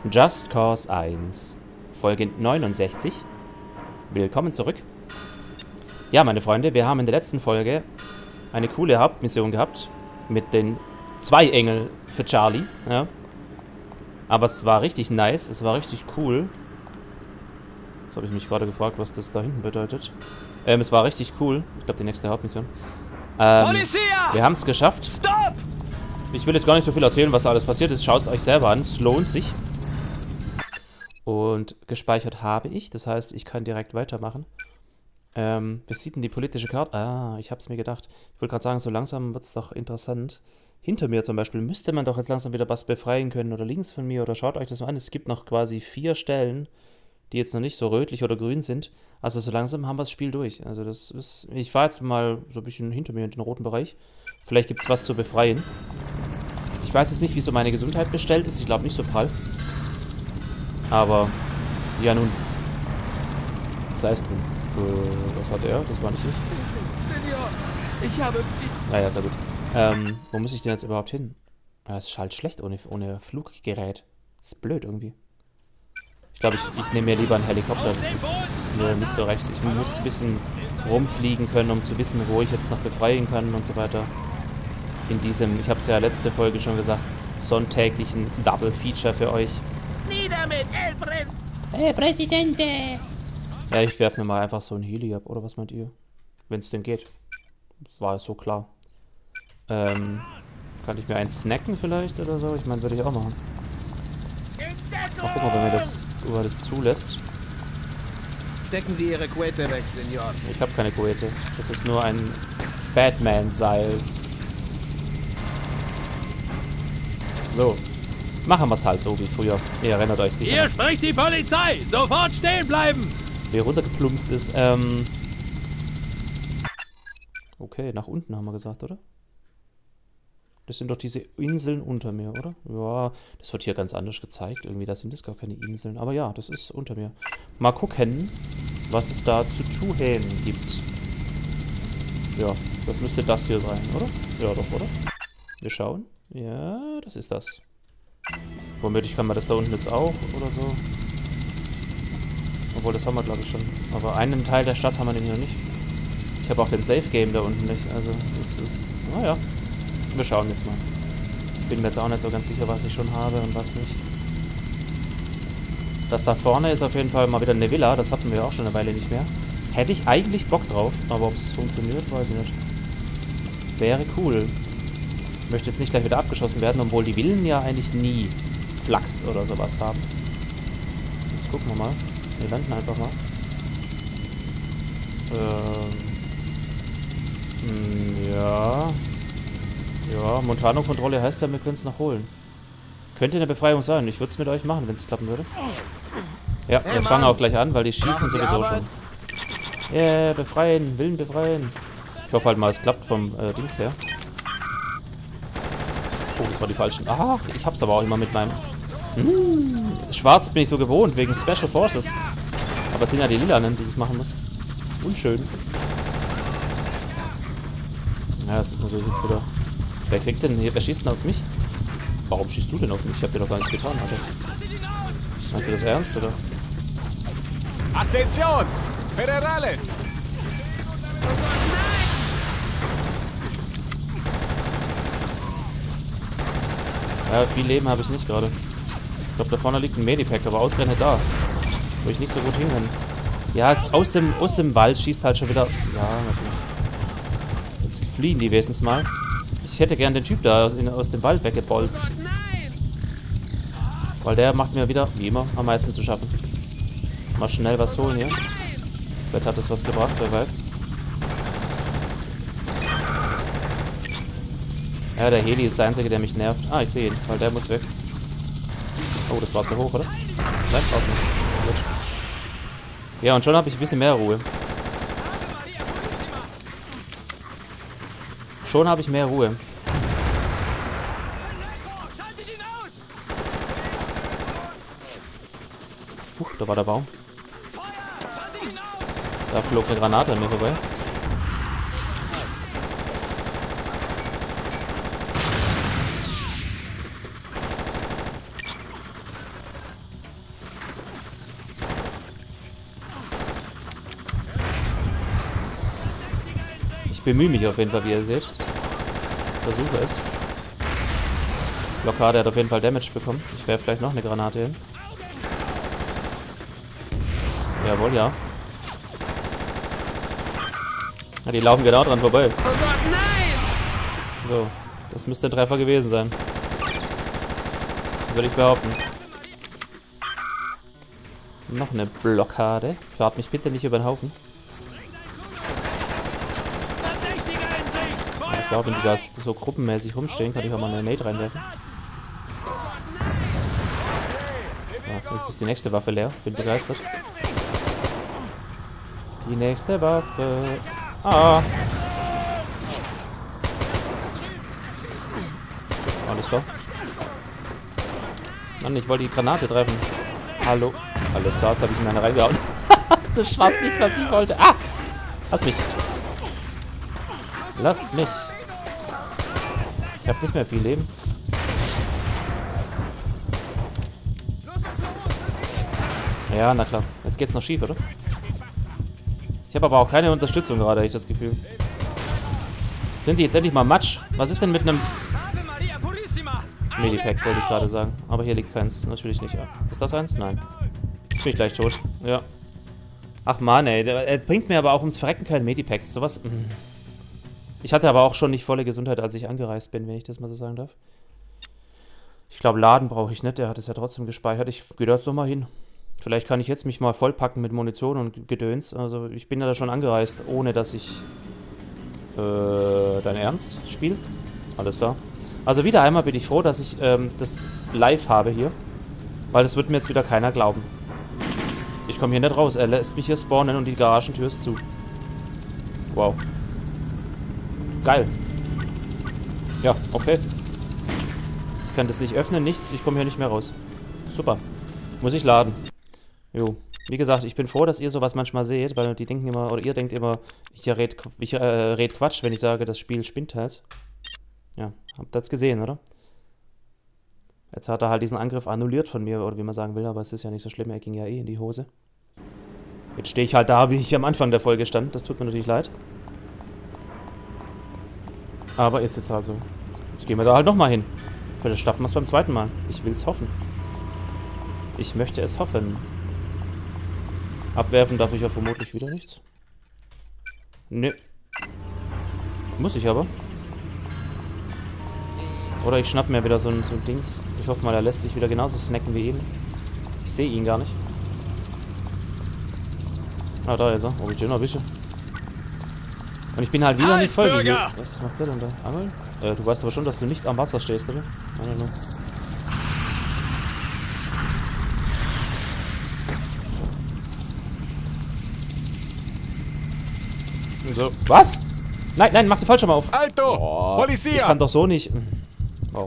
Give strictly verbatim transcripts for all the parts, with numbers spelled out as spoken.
Just Cause eins, Folge neunundsechzig. Willkommen zurück. Ja, meine Freunde, wir haben in der letzten Folge eine coole Hauptmission gehabt mit den zwei Engeln für Charlie. Ja. Aber es war richtig nice, es war richtig cool. Jetzt habe ich mich gerade gefragt, was das da hinten bedeutet. Ähm, es war richtig cool. Ich glaube, die nächste Hauptmission. Ähm, wir haben es geschafft. Stop! Ich will jetzt gar nicht so viel erzählen, was da alles passiert ist. Schaut es euch selber an, es lohnt sich. Und gespeichert habe ich, das heißt, ich kann direkt weitermachen. Ähm, wie sieht denn die politische Karte? Ah, ich habe es mir gedacht. Ich wollte gerade sagen, so langsam wird es doch interessant. Hinter mir zum Beispiel müsste man doch jetzt langsam wieder was befreien können. Oder links von mir. Oder schaut euch das mal an. Es gibt noch quasi vier Stellen, die jetzt noch nicht so rötlich oder grün sind. Also so langsam haben wir das Spiel durch. Also das ist... Ich fahre jetzt mal so ein bisschen hinter mir in den roten Bereich. Vielleicht gibt es was zu befreien. Ich weiß jetzt nicht, wie so meine Gesundheit bestellt ist. Ich glaube nicht so prall. Aber, ja nun. Sei es drum. Äh, was hat er? Das war nicht ich. Senior, ich habe... Naja, ist ja gut. Ähm, wo muss ich denn jetzt überhaupt hin? Ja, es ist halt schlecht ohne, ohne Fluggerät. Das ist blöd irgendwie. Ich glaube, ich, ich nehme mir lieber einen Helikopter. Das ist, ist mir nicht so recht. Ich muss ein bisschen rumfliegen können, um zu wissen, wo ich jetzt noch befreien kann und so weiter. In diesem, ich habe es ja letzte Folge schon gesagt, sonntäglichen Double Feature für euch. Nieder mit El Pres... Hey, Präsidente! Ja, ich werfe mir mal einfach so ein Heli ab, oder was meint ihr? Wenn es denn geht. War so klar. Ähm, kann ich mir einen snacken vielleicht oder so? Ich meine, würde ich auch machen. Mal gucken, ob er mir das, ob er das zulässt. Stecken Sie Ihre Quette weg, Senior. Ich habe keine Koete. Das ist nur ein Batman-Seil. So. Machen wir es halt so wie früher. Ihr erinnert euch sicher. Hier spricht die Polizei! Sofort stehen bleiben! Wie runtergeplumpst ist. Ähm. Okay, nach unten haben wir gesagt, oder? Das sind doch diese Inseln unter mir, oder? Ja, das wird hier ganz anders gezeigt. Irgendwie, da sind es gar keine Inseln. Aber ja, das ist unter mir. Mal gucken, was es da zu tun gibt. Ja, das müsste das hier sein, oder? Ja, doch, oder? Wir schauen. Ja, das ist das. Womöglich kann man das da unten jetzt auch, oder so. Obwohl, das haben wir, glaube ich, schon. Aber einen Teil der Stadt haben wir nämlich noch nicht. Ich habe auch den Safe-Game da unten nicht. Also, das ist... Naja. Wir schauen jetzt mal. Bin mir jetzt auch nicht so ganz sicher, was ich schon habe und was nicht. Das da vorne ist auf jeden Fall mal wieder eine Villa. Das hatten wir auch schon eine Weile nicht mehr. Hätte ich eigentlich Bock drauf. Aber ob es funktioniert, weiß ich nicht. Wäre cool. Ich möchte jetzt nicht gleich wieder abgeschossen werden, obwohl die Villen ja eigentlich nie Flachs oder sowas haben. Jetzt gucken wir mal. Wir landen einfach mal. Ähm. Ja. Ja, Montano-Kontrolle heißt ja, wir können es noch holen. Könnte eine Befreiung sein. Ich würde es mit euch machen, wenn es klappen würde. Ja, wir fangen auch gleich an, weil die schießen sowieso schon. Ja, yeah, befreien. Willen befreien. Ich hoffe halt mal, es klappt vom äh, Dings her. Oh, das war die falschen. Ach, ich hab's aber auch immer mit meinem... Hm, schwarz bin ich so gewohnt, wegen Special Forces. Aber es sind ja die Lilanen, die ich machen muss. Unschön. Ja, das ist natürlich jetzt wieder... Wer kriegt denn hier... Wer schießt denn auf mich? Warum schießt du denn auf mich? Ich hab dir doch gar nichts getan, Alter. Meinst du das ernst, oder? Attention! Federales! Ja, viel Leben habe ich nicht gerade. Ich glaube, da vorne liegt ein Medipack, aber ausgerechnet da. Wo ich nicht so gut hin kann. Ja, es aus dem, aus dem Wald schießt halt schon wieder... Ja, natürlich. Jetzt fliehen die wenigstens mal. Ich hätte gern den Typ da in, aus dem Wald weggebolzt. Weil der macht mir wieder, wie immer, am meisten zu schaffen. Mal schnell was holen hier. Vielleicht hat das was gebracht, wer weiß. Ja, der Heli ist der einzige, der mich nervt. Ah, ich sehe ihn, weil der muss weg. Oh, das war zu hoch, oder? Nein, war's nicht. Gut. Ja, und schon habe ich ein bisschen mehr Ruhe. Schon habe ich mehr Ruhe. Huch, da war der Baum. Da flog eine Granate an mir vorbei. Ich bemühe mich auf jeden Fall, wie ihr seht. Versuche es. Blockade hat auf jeden Fall Damage bekommen. Ich werfe vielleicht noch eine Granate hin. Jawohl, ja. Ja, die laufen genau dran vorbei. Oh Gott, nein! So, das müsste ein Treffer gewesen sein. Würde ich behaupten. Noch eine Blockade. Fahrt mich bitte nicht über den Haufen. Ich glaube, wenn die da so gruppenmäßig rumstehen, kann ich auch mal eine Nade reinwerfen. Ja, jetzt ist die nächste Waffe leer. Bin begeistert. Die nächste Waffe. Ah. Alles klar. Mann, ich wollte die Granate treffen. Hallo. Alles klar, jetzt habe ich in eine reingehauen. Das war's nicht, was ich wollte. Ah! Lass mich. Lass mich. Ich habe nicht mehr viel Leben. Ja, na klar. Jetzt geht's noch schief, oder? Ich habe aber auch keine Unterstützung gerade, habe ich das Gefühl. Sind die jetzt endlich mal Matsch? Was ist denn mit einem Medipack, wollte ich gerade sagen. Aber hier liegt keins. Natürlich nicht. Ist das eins? Nein. Jetzt bin ich gleich tot. Ja. Ach man, ey. Er bringt mir aber auch ums Verrecken kein Medipack. Sowas. Ich hatte aber auch schon nicht volle Gesundheit, als ich angereist bin, wenn ich das mal so sagen darf. Ich glaube, Laden brauche ich nicht. Der hat es ja trotzdem gespeichert. Ich gehe da jetzt nochmal hin. Vielleicht kann ich jetzt mich mal vollpacken mit Munition und Gedöns. Also ich bin ja da schon angereist, ohne dass ich äh, dein Ernst spiele. Alles klar. Also wieder einmal bin ich froh, dass ich ähm, das live habe hier. Weil das wird mir jetzt wieder keiner glauben. Ich komme hier nicht raus. Er lässt mich hier spawnen und die Garagentür ist zu. Wow. Geil. Ja, okay. Ich kann das nicht öffnen, nichts. Ich komme hier nicht mehr raus. Super. Muss ich laden. Jo. Wie gesagt, ich bin froh, dass ihr sowas manchmal seht, weil die denken immer, oder ihr denkt immer, ich red, ich, äh, red Quatsch, wenn ich sage, das Spiel spinnt halt. Ja, habt ihr das gesehen, oder? Jetzt hat er halt diesen Angriff annulliert von mir, oder wie man sagen will, aber es ist ja nicht so schlimm, er ging ja eh in die Hose. Jetzt stehe ich halt da, wie ich am Anfang der Folge stand. Das tut mir natürlich leid. Aber ist jetzt halt so. Jetzt gehen wir da halt nochmal hin. Vielleicht schaffen wir es beim zweiten Mal. Ich will es hoffen. Ich möchte es hoffen. Abwerfen darf ich ja vermutlich wieder nichts. Nö. Muss ich aber. Oder ich schnapp mir wieder so ein, so ein Dings. Ich hoffe mal, er lässt sich wieder genauso snacken wie eben. Ich sehe ihn gar nicht. Ah, da ist er. Oh, ich ein bisschen. Und ich bin halt wieder nicht voll wie hier. Was macht der denn da? Angeln? Äh, du weißt aber schon, dass du nicht am Wasser stehst, oder? I don't know. So. Was? Nein, nein, mach die Fallschirme auf. Alto! Oh, Polizia! ich kann doch so nicht... Wow.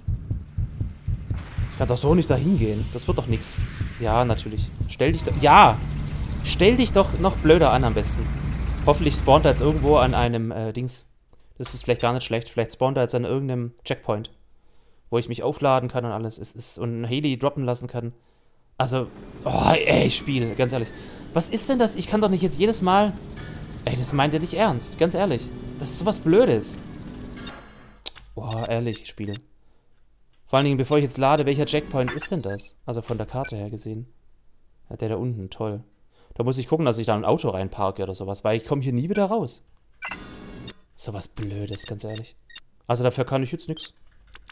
Ich kann doch so nicht dahin gehen. Das wird doch nix. Ja, natürlich. Stell dich doch... Ja! Stell dich doch noch blöder an am besten. Hoffentlich spawnt er jetzt irgendwo an einem äh, Dings. Das ist vielleicht gar nicht schlecht. Vielleicht spawnt er jetzt an irgendeinem Checkpoint. Wo ich mich aufladen kann und alles. Es ist, und ein Heli droppen lassen kann. Also... Oh, ey, Spiel. Ganz ehrlich. Was ist denn das? Ich kann doch nicht jetzt jedes Mal... Ey, das meint ihr nicht ernst. Ganz ehrlich. Das ist sowas Blödes. Boah, ehrlich, Spiel. Vor allen Dingen, bevor ich jetzt lade, welcher Checkpoint ist denn das? Also von der Karte her gesehen. Ja, der da unten, toll. Da muss ich gucken, dass ich da ein Auto reinparke oder sowas, weil ich komme hier nie wieder raus. Sowas Blödes, ganz ehrlich. Also dafür kann ich jetzt nichts.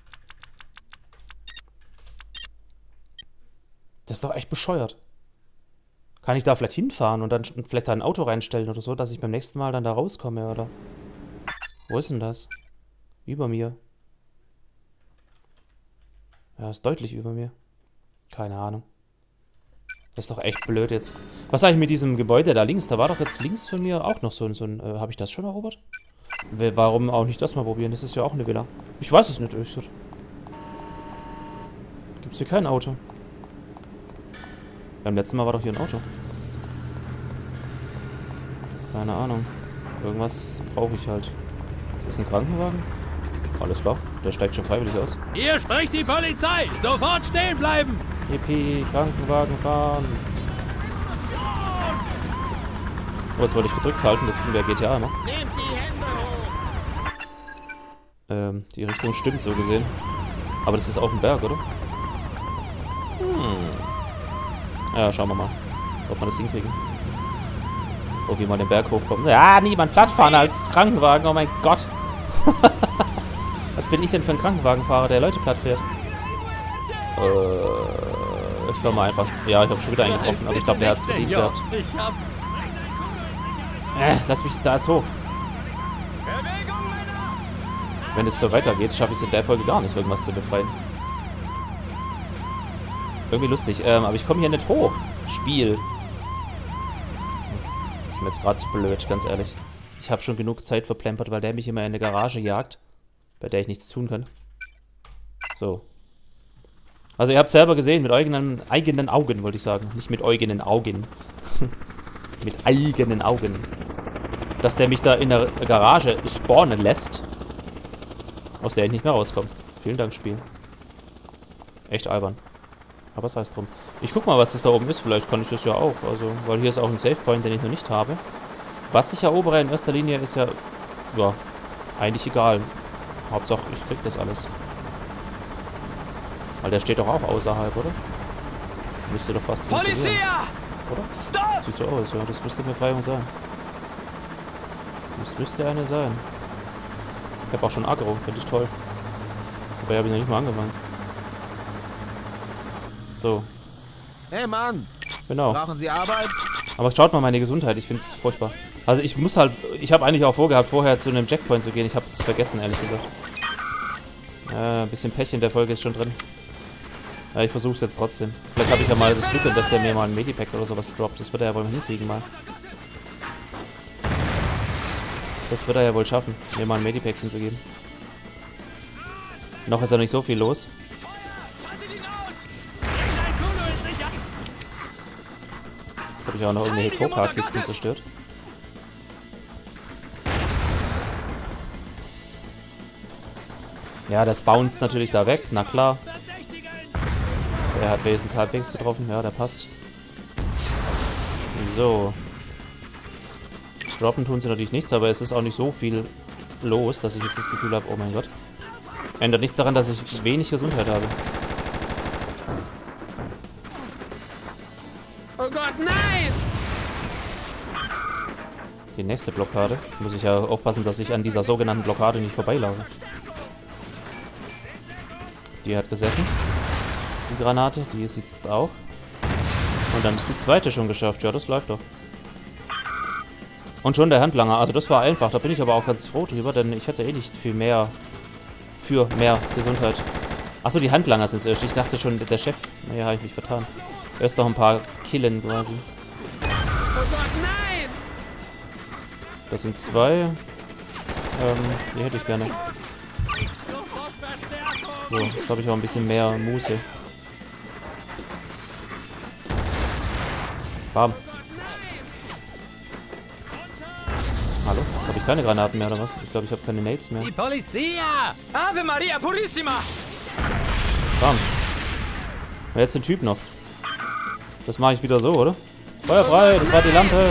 Das ist doch echt bescheuert. Kann ich da vielleicht hinfahren und dann vielleicht da ein Auto reinstellen oder so, dass ich beim nächsten Mal dann da rauskomme, oder? Wo ist denn das? Über mir. Ja, ist deutlich über mir. Keine Ahnung. Das ist doch echt blöd jetzt. Was sag ich mit diesem Gebäude da links? Da war doch jetzt links von mir auch noch so ein... So ein äh, habe ich das schon erobert? Warum auch nicht das mal probieren? Das ist ja auch eine Villa. Ich weiß es nicht. Gibt's hier kein Auto? Beim letzten Mal war doch hier ein Auto. Keine Ahnung. Irgendwas brauche ich halt. Ist das ein Krankenwagen? Alles klar. Der steigt schon freiwillig aus. Hier spricht die Polizei! Sofort stehen bleiben! Yippie, Krankenwagen fahren. Oh, jetzt wollte ich gedrückt halten. Das ging bei G T A immer. Nehmt die Hände Ähm, die Richtung stimmt so gesehen. Aber das ist auf dem Berg, oder? Hm. Ja, schauen wir mal, ob wir das hinkriegen. Ob wir mal den Berg hochkommen. Ja, niemand plattfahren als Krankenwagen, oh mein Gott. Was bin ich denn für ein Krankenwagenfahrer, der Leute platt fährt? Äh, ich fahr mal einfach. Ja, ich habe schon wieder einen getroffen, aber ich glaube, der hat es verdient gehabt. Äh, lass mich da jetzt hoch. Wenn es so weitergeht, schaffe ich es in der Folge gar nicht, irgendwas zu befreien. Irgendwie lustig, ähm, aber ich komme hier nicht hoch. Spiel. Das ist mir jetzt gerade zu blöd, ganz ehrlich. Ich habe schon genug Zeit verplempert, weil der mich immer in eine Garage jagt, bei der ich nichts tun kann. So. Also ihr habt selber gesehen, mit eigenen, eigenen Augen, wollte ich sagen. Nicht mit eigenen Augen. Mit eigenen Augen. Dass der mich da in der Garage spawnen lässt, aus der ich nicht mehr rauskomme. Vielen Dank, Spiel. Echt albern. Aber sei es drum. Ich guck mal, was das da oben ist. Vielleicht kann ich das ja auch. Also, weil hier ist auch ein Save Point, den ich noch nicht habe. Was ich erobere in erster Linie ist ja, ja, eigentlich egal. Hauptsache, ich krieg das alles. Weil der steht doch auch außerhalb, oder? Müsste doch fast funktionieren. Oder? Stop! Sieht so aus, ja. Das müsste Befreiung sein. Das müsste eine sein. Ich habe auch schon Aggro, finde ich toll. Aber ich habe ihn noch nicht mal angefangen. So. Hey Mann! Genau. Brauchen Sie Arbeit? Aber schaut mal meine Gesundheit, ich finde es furchtbar. Also ich muss halt, ich habe eigentlich auch vorgehabt, vorher zu einem Checkpoint zu gehen. Ich habe es vergessen, ehrlich gesagt. Äh, ein bisschen Pech in der Folge ist schon drin. Ja, ich versuche es jetzt trotzdem. Vielleicht habe ich ja mal das Glück, dass der mir mal ein Medipack oder sowas droppt. Das wird er ja wohl hinkriegen mal. Das wird er ja wohl schaffen, mir mal ein Medipackchen zu geben. Noch ist ja nicht so viel los. Jetzt habe ich auch noch irgendwelche Coca-Kisten zerstört. Ja, das bounced natürlich da weg, na klar. Der hat wenigstens halbwegs getroffen, ja, der passt. So. Droppen tun sie natürlich nichts, aber es ist auch nicht so viel los, dass ich jetzt das Gefühl habe, oh mein Gott. Ändert nichts daran, dass ich wenig Gesundheit habe. Oh Gott, nein! Die nächste Blockade. Muss ich ja aufpassen, dass ich an dieser sogenannten Blockade nicht vorbeilaufe. Die hat gesessen. Die Granate, die sitzt auch. Und dann ist die zweite schon geschafft. Ja, das läuft doch. Und schon der Handlanger. Also das war einfach. Da bin ich aber auch ganz froh drüber, denn ich hatte eh nicht viel mehr für mehr Gesundheit. Achso, die Handlanger sind es erst. Ich dachte schon, der Chef. Naja, habe ich mich vertan. Erst noch ein paar killen quasi. Oh Gott, nein! Das sind zwei. Ähm, die hätte ich gerne. So, jetzt habe ich auch ein bisschen mehr Muße. Bam. Hallo? Habe ich keine Granaten mehr oder was? Ich glaube, ich habe keine Nades mehr. Die Polizia! Ave Maria Purissima! Bam. Und jetzt den Typ noch. Das mache ich wieder so, oder? Feuer frei, das war die Lampe.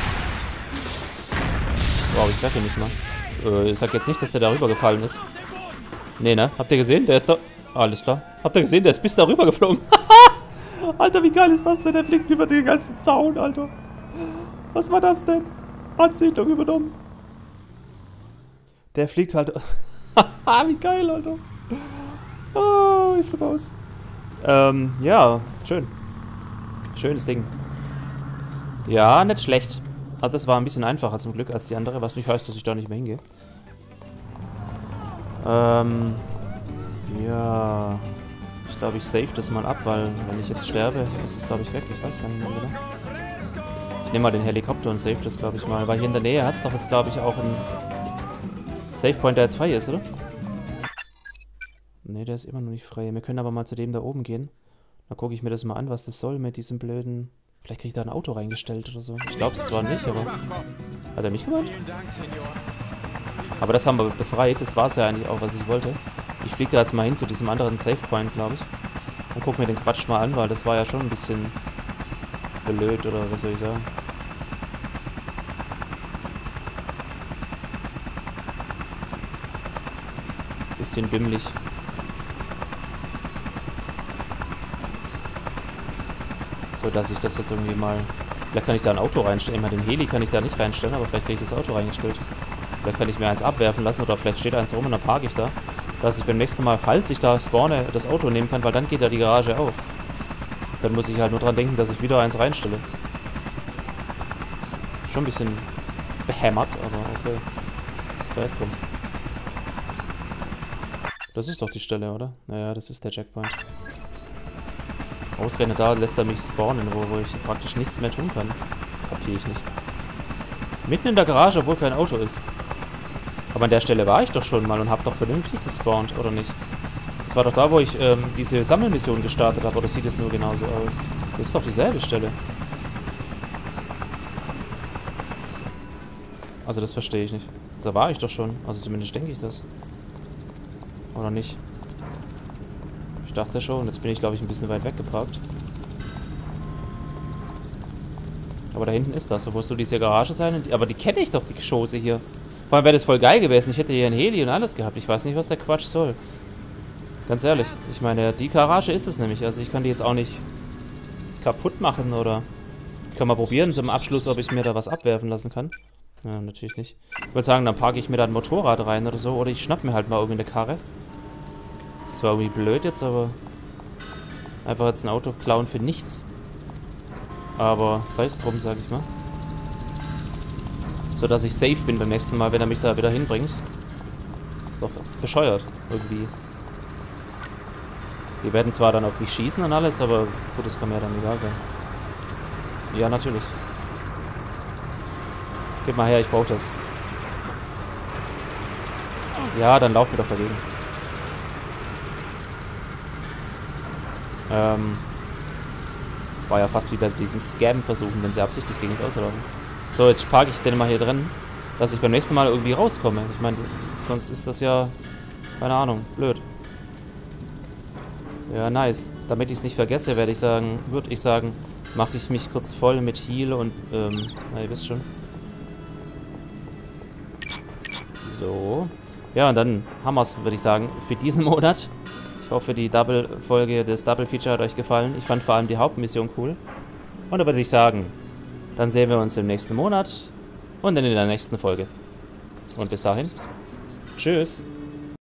Wow, ich treffe ihn nicht mal. Äh, ich sag jetzt nicht, dass der darüber gefallen ist. Nee, ne? Habt ihr gesehen? Der ist da... Alles klar. Habt ihr gesehen? Der ist bis darüber geflogen. Alter, wie geil ist das denn? Der fliegt über den ganzen Zaun, Alter. Was war das denn? Ansiedlung übernommen. Der fliegt halt... Wie geil, Alter. Oh, ich flippe aus. Ähm, ja, schön. Schönes Ding. Ja, nicht schlecht. Also das war ein bisschen einfacher zum Glück als die andere, was nicht heißt, dass ich da nicht mehr hingehe. Ähm, ja... Ich glaube, ich save das mal ab, weil wenn ich jetzt sterbe, ist es, glaube ich, weg. Ich weiß gar nicht mehr genau. Ich nehme mal den Helikopter und save das, glaube ich, mal. Weil hier in der Nähe hat es doch jetzt, glaube ich, auch einen Save Point, der jetzt frei ist, oder? Ne, der ist immer noch nicht frei. Wir können aber mal zu dem da oben gehen. Dann gucke ich mir das mal an, was das soll mit diesem blöden... Vielleicht kriege ich da ein Auto reingestellt oder so. Ich glaube es zwar nicht, aber... Hat er mich gemacht? Aber das haben wir befreit. Das war es ja eigentlich auch, was ich wollte. Ich fliege da jetzt mal hin zu diesem anderen Save Point, glaube ich. Und guck mir den Quatsch mal an, weil das war ja schon ein bisschen blöd, oder was soll ich sagen. bisschen dümmlich. So, dass ich das jetzt irgendwie mal... Vielleicht kann ich da ein Auto reinstellen. Immer den Heli kann ich da nicht reinstellen, aber vielleicht kriege ich das Auto reingestellt. Vielleicht kann ich mir eins abwerfen lassen oder vielleicht steht eins rum und dann parke ich da. Dass ich beim nächsten Mal, falls ich da spawne, das Auto nehmen kann, weil dann geht ja die Garage auf. Dann muss ich halt nur dran denken, dass ich wieder eins reinstelle. Schon ein bisschen behämmert, aber okay. Da ist drum. Das ist doch die Stelle, oder? Naja, das ist der Checkpoint. Ausgerechnet da lässt er mich spawnen, wo, wo ich praktisch nichts mehr tun kann. Kapiere ich nicht. Mitten in der Garage, obwohl kein Auto ist. Aber an der Stelle war ich doch schon mal und habe doch vernünftig gespawnt, oder nicht? Das war doch da, wo ich ähm, diese Sammelmission gestartet habe, oder sieht es nur genauso aus? Das ist doch dieselbe Stelle. Also das verstehe ich nicht. Da war ich doch schon. Also zumindest denke ich das. Oder nicht? Ich dachte schon. Jetzt bin ich, glaube ich, ein bisschen weit weggeparkt. Aber da hinten ist das. So, wo soll diese Garage sein? Aber die kenne ich doch, die Geschosse hier. Vor allem wäre das voll geil gewesen. Ich hätte hier ein Heli und alles gehabt. Ich weiß nicht, was der Quatsch soll. Ganz ehrlich. Ich meine, die Garage ist es nämlich. Also ich kann die jetzt auch nicht kaputt machen oder... Ich kann mal probieren zum Abschluss, ob ich mir da was abwerfen lassen kann. Ja, natürlich nicht. Ich würde sagen, dann parke ich mir da ein Motorrad rein oder so. Oder ich schnapp mir halt mal irgendwie eine Karre. Das war irgendwie blöd jetzt, aber... Einfach jetzt ein Auto klauen für nichts. Aber sei es drum, sag ich mal. So dass ich safe bin beim nächsten Mal, wenn er mich da wieder hinbringt. Ist doch bescheuert, irgendwie. Die werden zwar dann auf mich schießen und alles, aber gut, das kann mir ja dann egal sein. Ja, natürlich. Gib mal her, ich brauche das. Ja, dann laufen wir doch dagegen. Ähm... War ja fast wie bei diesen Scam-Versuchen, wenn sie absichtlich gegen das Auto laufen. So, jetzt parke ich den mal hier drin, dass ich beim nächsten Mal irgendwie rauskomme. Ich meine, sonst ist das ja, keine Ahnung, blöd. Ja, nice. Damit ich es nicht vergesse, werde ich sagen, würde ich sagen, mache ich mich kurz voll mit Heal und, ähm, na, ihr wisst schon. So. Ja, und dann haben wir es, würde ich sagen, für diesen Monat. Ich hoffe, die Double-Folge, das Double-Feature hat euch gefallen. Ich fand vor allem die Hauptmission cool. Und da würde ich sagen, dann sehen wir uns im nächsten Monat und dann in der nächsten Folge. Und bis dahin, tschüss.